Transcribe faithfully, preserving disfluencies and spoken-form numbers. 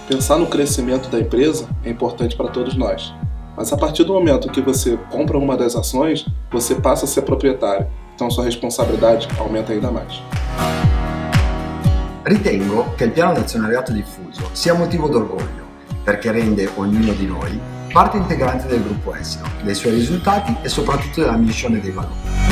Pensar no crescimento da empresa é importante para todos nós. Mas a partir do momento que você compra uma das ações, você passa a ser proprietário. Então sua responsabilidade aumenta ainda mais. Ritengo che il piano di azionariato diffuso sia motivo d'orgoglio, perché rende ognuno di noi parte integrante del gruppo Essilor, dei suoi risultati e soprattutto della mission e dei valori.